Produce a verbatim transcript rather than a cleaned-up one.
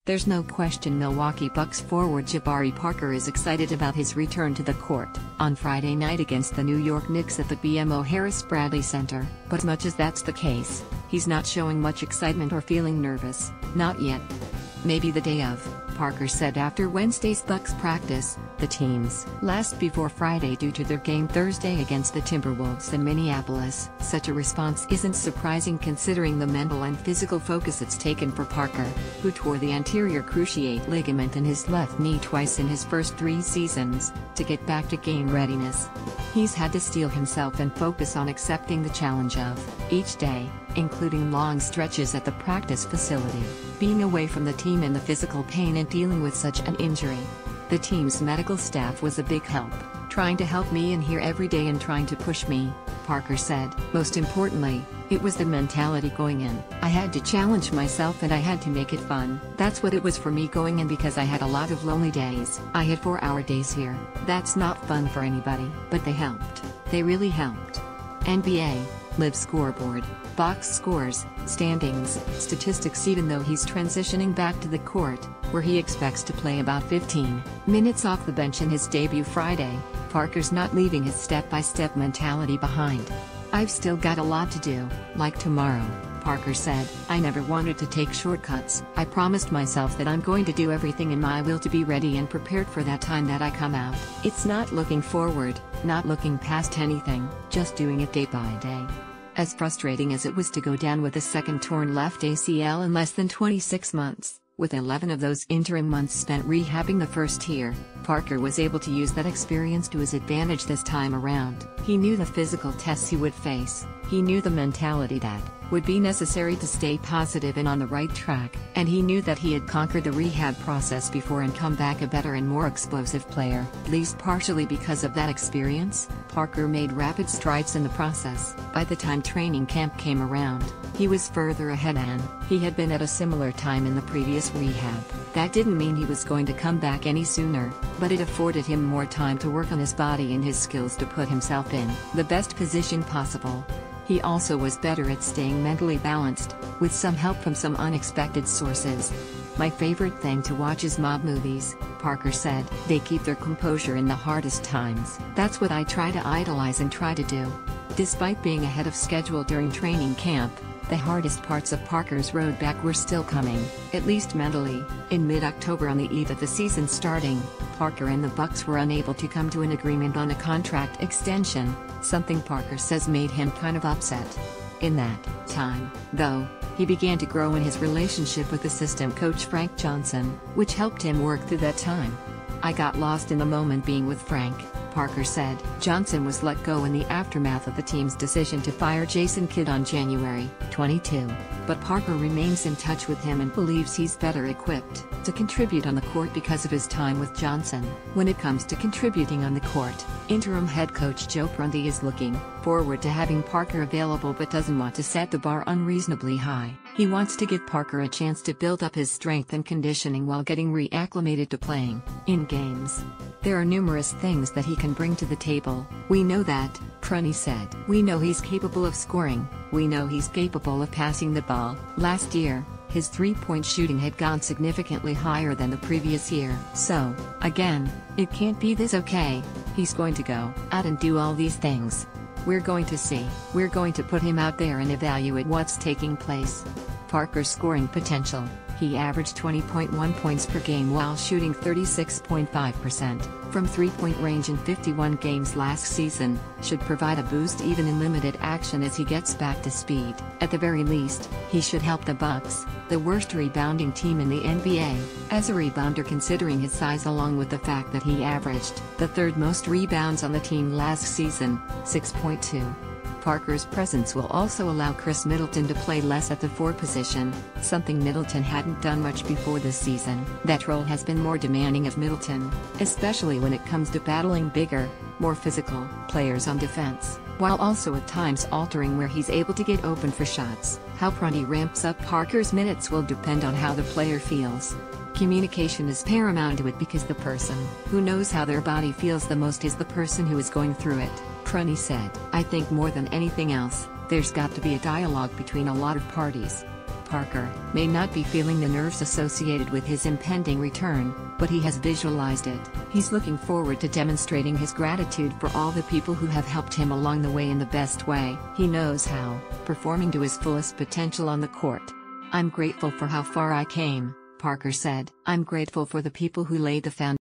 There's no question Milwaukee Bucks forward Jabari Parker is excited about his return to the court on Friday night against the New York Knicks at the B M O Harris Bradley Center, but as much as that's the case, he's not showing much excitement or feeling nervous, not yet. Maybe the day of, Parker said after Wednesday's Bucks practice, the team's last before Friday due to their game Thursday against the Timberwolves in Minneapolis. Such a response isn't surprising considering the mental and physical focus it's taken for Parker, who tore the anterior cruciate ligament in his left knee twice in his first three seasons, to get back to game readiness. He's had to steel himself and focus on accepting the challenge of each day, including long stretches at the practice facility, being away from the team and the physical pain and dealing with such an injury. The team's medical staff was a big help, trying to help me in here every day and trying to push me, Parker said. Most importantly, it was the mentality going in. I had to challenge myself and I had to make it fun. That's what it was for me going in because I had a lot of lonely days. I had four hour days here. That's not fun for anybody, but they helped. They really helped. N B A, Live Scoreboard, box scores, standings, statistics. Even though he's transitioning back to the court, where he expects to play about fifteen minutes off the bench in his debut Friday, Parker's not leaving his step-by-step mentality behind. I've still got a lot to do, like tomorrow, Parker said. I never wanted to take shortcuts. I promised myself that I'm going to do everything in my will to be ready and prepared for that time that I come out. It's not looking forward, not looking past anything, just doing it day by day. As frustrating as it was to go down with a second torn left A C L in less than twenty-six months, with eleven of those interim months spent rehabbing the first year, Parker was able to use that experience to his advantage this time around. He knew the physical tests he would face, he knew the mentality that would be necessary to stay positive and on the right track, and he knew that he had conquered the rehab process before and come back a better and more explosive player. At least partially because of that experience, Parker made rapid strides in the process. By the time training camp came around, he was further ahead than he had been at a similar time in the previous rehab. That didn't mean he was going to come back any sooner, but it afforded him more time to work on his body and his skills to put himself in the best position possible. He also was better at staying mentally balanced, with some help from some unexpected sources. My favorite thing to watch is mob movies, Parker said. They keep their composure in the hardest times. That's what I try to idolize and try to do. Despite being ahead of schedule during training camp, the hardest parts of Parker's road back were still coming, at least mentally. In mid-October, on the eve of the season starting, Parker and the Bucks were unable to come to an agreement on a contract extension, something Parker says made him kind of upset. In that time, though, he began to grow in his relationship with assistant coach Frank Johnson, which helped him work through that time. I got lost in the moment being with Frank, Parker said. Johnson was let go in the aftermath of the team's decision to fire Jason Kidd on January twenty-second, but Parker remains in touch with him and believes he's better equipped to contribute on the court because of his time with Johnson. When it comes to contributing on the court, interim head coach Joe Prunty is looking forward to having Parker available but doesn't want to set the bar unreasonably high. He wants to give Parker a chance to build up his strength and conditioning while getting reacclimated to playing in games. There are numerous things that he can bring to the table. We know that, Prunty said. We know he's capable of scoring. We know he's capable of passing the ball. Last year, his three-point shooting had gone significantly higher than the previous year. So, again, it can't be this okay. He's going to go out and do all these things. We're going to see. We're going to put him out there and evaluate what's taking place. Parker's scoring potential. He averaged twenty point one points per game while shooting thirty-six point five percent from three-point range in fifty-one games last season, should provide a boost even in limited action as he gets back to speed. At the very least, he should help the Bucks, the worst rebounding team in the N B A, as a rebounder considering his size, along with the fact that he averaged the third most rebounds on the team last season, six point two. Parker's presence will also allow Chris Middleton to play less at the four position, something Middleton hadn't done much before this season. That role has been more demanding of Middleton, especially when it comes to battling bigger, more physical players on defense, while also at times altering where he's able to get open for shots. How Prunty ramps up Parker's minutes will depend on how the player feels. Communication is paramount to it because the person who knows how their body feels the most is the person who is going through it, Prunty said. I think more than anything else, there's got to be a dialogue between a lot of parties. Parker may not be feeling the nerves associated with his impending return, but he has visualized it. He's looking forward to demonstrating his gratitude for all the people who have helped him along the way in the best way he knows how, performing to his fullest potential on the court. "I'm grateful for how far I came," Parker said. "I'm grateful for the people who laid the foundation